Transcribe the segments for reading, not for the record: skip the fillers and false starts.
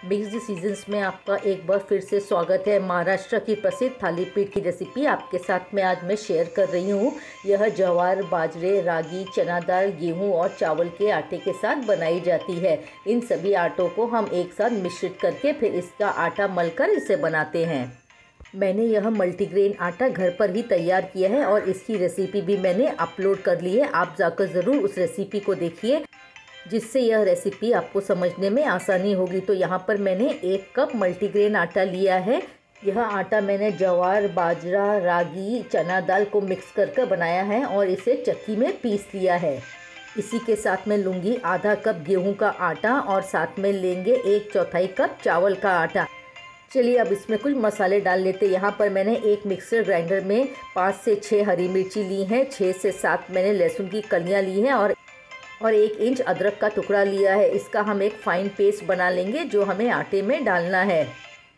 Mixed seasons में आपका एक बार फिर से स्वागत है। महाराष्ट्र की प्रसिद्ध थाली पीठ की रेसिपी आपके साथ में आज मैं शेयर कर रही हूँ। यह ज्वार, बाजरे, रागी, चना दाल, गेहूँ और चावल के आटे के साथ बनाई जाती है। इन सभी आटों को हम एक साथ मिश्रित करके फिर इसका आटा मलकर इसे बनाते हैं। मैंने यह मल्टीग्रेन आटा घर पर ही तैयार किया है और इसकी रेसिपी भी मैंने अपलोड कर ली है। आप जाकर ज़रूर उस रेसिपी को देखिए, जिससे यह रेसिपी आपको समझने में आसानी होगी। तो यहाँ पर मैंने 1 कप मल्टीग्रेन आटा लिया है। यह आटा मैंने ज्वार, बाजरा, रागी, चना दाल को मिक्स करके बनाया है और इसे चक्की में पीस लिया है। इसी के साथ में लूँगी आधा कप गेहूं का आटा और साथ में लेंगे 1/4 कप चावल का आटा। चलिए अब इसमें कुछ मसाले डाल लेते हैं। यहाँ पर मैंने एक मिक्सर ग्राइंडर में 5 से 6 हरी मिर्ची ली हैं, 6 से 7 मैंने लहसुन की कलियाँ ली हैं और 1 इंच अदरक का टुकड़ा लिया है। इसका हम एक फाइन पेस्ट बना लेंगे जो हमें आटे में डालना है।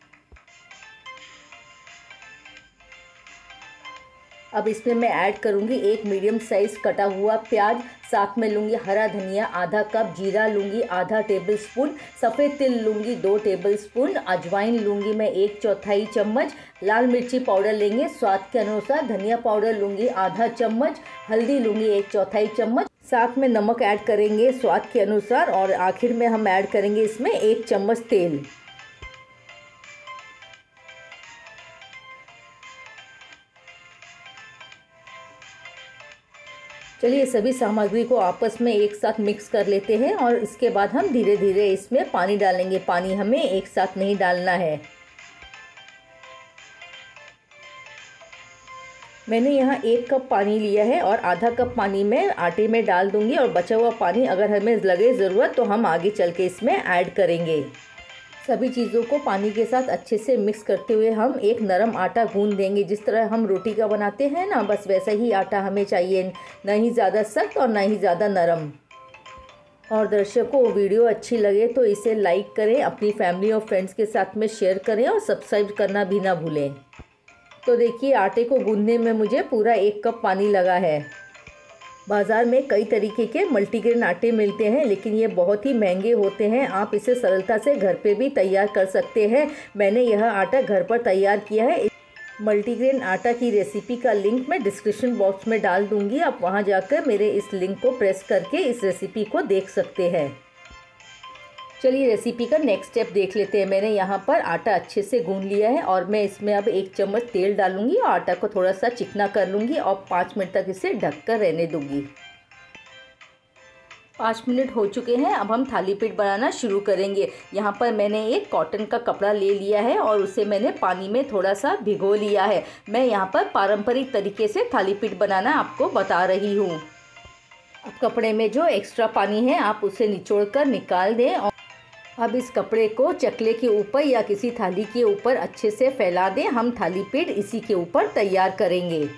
अब इसमें मैं ऐड करूंगी 1 मीडियम साइज़ कटा हुआ प्याज, साथ में लूँगी हरा धनिया आधा कप, जीरा लूँगी आधा टेबलस्पून, सफ़ेद तिल लूँगी 2 टेबलस्पून, अजवाइन लूँगी मैं 1/4 चम्मच, लाल मिर्ची पाउडर लेंगे स्वाद के अनुसार, धनिया पाउडर लूँगी आधा चम्मच, हल्दी लूँगी 1/4 चम्मच, साथ में नमक ऐड करेंगे स्वाद के अनुसार और आखिर में हम ऐड करेंगे इसमें 1 चम्मच तेल। चलिए सभी सामग्री को आपस में एक साथ मिक्स कर लेते हैं और इसके बाद हम धीरे धीरे इसमें पानी डालेंगे। पानी हमें एक साथ नहीं डालना है। मैंने यहाँ 1 कप पानी लिया है और आधा कप पानी मैं आटे में डाल दूँगी और बचा हुआ पानी अगर हमें लगे ज़रूरत तो हम आगे चल के इसमें ऐड करेंगे। सभी चीज़ों को पानी के साथ अच्छे से मिक्स करते हुए हम एक नरम आटा गूंद देंगे। जिस तरह हम रोटी का बनाते हैं ना, बस वैसा ही आटा हमें चाहिए, ना ही ज़्यादा सख्त और ना ही ज़्यादा नरम। और दर्शकों, वीडियो अच्छी लगे तो इसे लाइक करें, अपनी फैमिली और फ्रेंड्स के साथ में शेयर करें और सब्सक्राइब करना भी ना भूलें। तो देखिए आटे को गूंदने में मुझे पूरा 1 कप पानी लगा है। बाज़ार में कई तरीके के मल्टीग्रेन आटे मिलते हैं, लेकिन ये बहुत ही महंगे होते हैं। आप इसे सरलता से घर पे भी तैयार कर सकते हैं। मैंने यह आटा घर पर तैयार किया है। मल्टीग्रेन आटा की रेसिपी का लिंक मैं डिस्क्रिप्शन बॉक्स में डाल दूँगी। आप वहाँ जाकर मेरे इस लिंक को प्रेस करके इस रेसिपी को देख सकते हैं। चलिए रेसिपी का नेक्स्ट स्टेप देख लेते हैं। मैंने यहाँ पर आटा अच्छे से गूंद लिया है और मैं इसमें अब 1 चम्मच तेल डालूंगी और आटा को थोड़ा सा चिकना कर लूँगी और 5 मिनट तक इसे ढककर रहने दूँगी। 5 मिनट हो चुके हैं। अब हम थाली पीठ बनाना शुरू करेंगे। यहाँ पर मैंने एक कॉटन का कपड़ा ले लिया है और उसे मैंने पानी में थोड़ा सा भिगो लिया है। मैं यहाँ पर पारंपरिक तरीके से थाली पीठ बनाना आपको बता रही हूँ। अब कपड़े में जो एक्स्ट्रा पानी है आप उसे निचोड़ कर निकाल दें और अब इस कपड़े को चकले के ऊपर या किसी थाली के ऊपर अच्छे से फैला दें। हम थाली पीठ इसी के ऊपर तैयार करेंगे।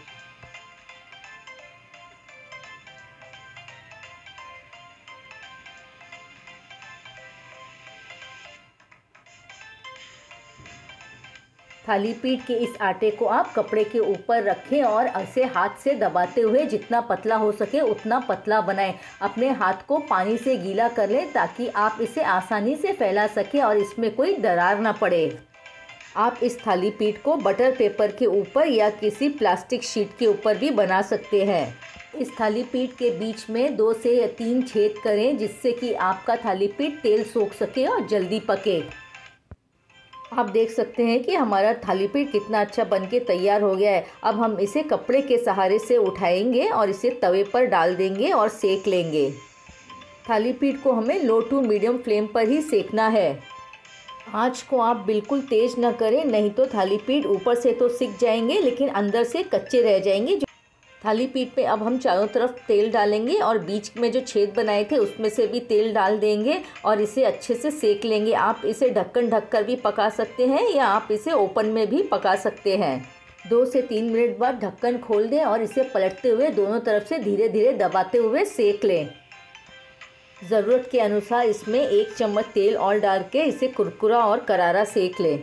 थाली पीठ के इस आटे को आप कपड़े के ऊपर रखें और इसे हाथ से दबाते हुए जितना पतला हो सके उतना पतला बनाएं। अपने हाथ को पानी से गीला कर लें ताकि आप इसे आसानी से फैला सकें और इसमें कोई दरार ना पड़े। आप इस थाली पीठ को बटर पेपर के ऊपर या किसी प्लास्टिक शीट के ऊपर भी बना सकते हैं। इस थाली पीठ के बीच में 2 से 3 छेद करें जिससे कि आपका थाली पीठ तेल सोख सके और जल्दी पके। आप देख सकते हैं कि हमारा थाली पीठ कितना अच्छा बनके तैयार हो गया है। अब हम इसे कपड़े के सहारे से उठाएंगे और इसे तवे पर डाल देंगे और सेक लेंगे। थाली पीठ को हमें लो टू मीडियम फ्लेम पर ही सेकना है। आँच को आप बिल्कुल तेज़ ना करें, नहीं तो थाली पीठ ऊपर से तो सिक जाएंगे लेकिन अंदर से कच्चे रह जाएंगे। थाली पीठ पे अब हम चारों तरफ तेल डालेंगे और बीच में जो छेद बनाए थे उसमें से भी तेल डाल देंगे और इसे अच्छे से सेक लेंगे। आप इसे ढक्कन ढककर भी पका सकते हैं या आप इसे ओपन में भी पका सकते हैं। 2 से 3 मिनट बाद ढक्कन खोल दें और इसे पलटते हुए दोनों तरफ से धीरे धीरे दबाते हुए सेक लें। ज़रूरत के अनुसार इसमें 1 चम्मच तेल और डाल के इसे कुरकुरा और करारा सेक लें।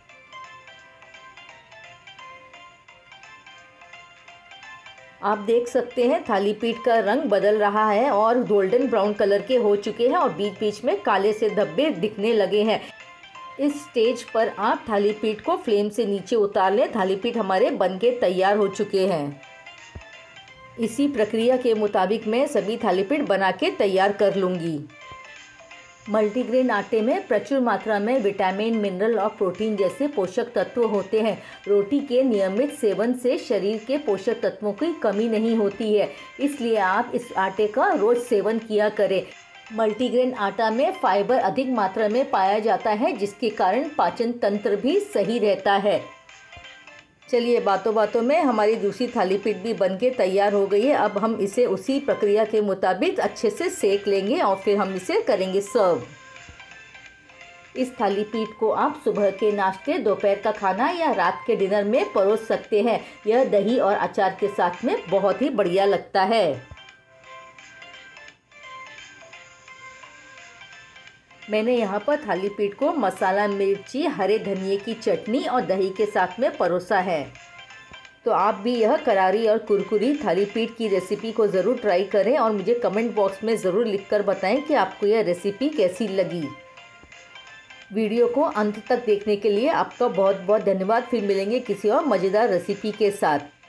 आप देख सकते हैं थाली पीठ का रंग बदल रहा है और गोल्डन ब्राउन कलर के हो चुके हैं और बीच बीच में काले से धब्बे दिखने लगे हैं। इस स्टेज पर आप थाली पीठ को फ्लेम से नीचे उतार लें। थाली पीठ हमारे बनके तैयार हो चुके हैं। इसी प्रक्रिया के मुताबिक मैं सभी थाली पीठ बना के तैयार कर लूँगी। मल्टीग्रेन आटे में प्रचुर मात्रा में विटामिन, मिनरल और प्रोटीन जैसे पोषक तत्व होते हैं। रोटी के नियमित सेवन से शरीर के पोषक तत्वों की कमी नहीं होती है, इसलिए आप इस आटे का रोज़ सेवन किया करें। मल्टीग्रेन आटा में फाइबर अधिक मात्रा में पाया जाता है, जिसके कारण पाचन तंत्र भी सही रहता है। चलिए, बातों बातों में हमारी दूसरी थाली पीठ भी बनके तैयार हो गई है। अब हम इसे उसी प्रक्रिया के मुताबिक अच्छे से सेक लेंगे और फिर हम इसे करेंगे सर्व। इस थाली पीठ को आप सुबह के नाश्ते, दोपहर का खाना या रात के डिनर में परोस सकते हैं। यह दही और अचार के साथ में बहुत ही बढ़िया लगता है। मैंने यहाँ पर थाली पीठ को मसाला, मिर्ची, हरे धनिए की चटनी और दही के साथ में परोसा है। तो आप भी यह करारी और कुरकुरी थाली पीठ की रेसिपी को ज़रूर ट्राई करें और मुझे कमेंट बॉक्स में ज़रूर लिखकर बताएं कि आपको यह रेसिपी कैसी लगी। वीडियो को अंत तक देखने के लिए आपका बहुत बहुत धन्यवाद। फिर मिलेंगे किसी और मज़ेदार रेसिपी के साथ।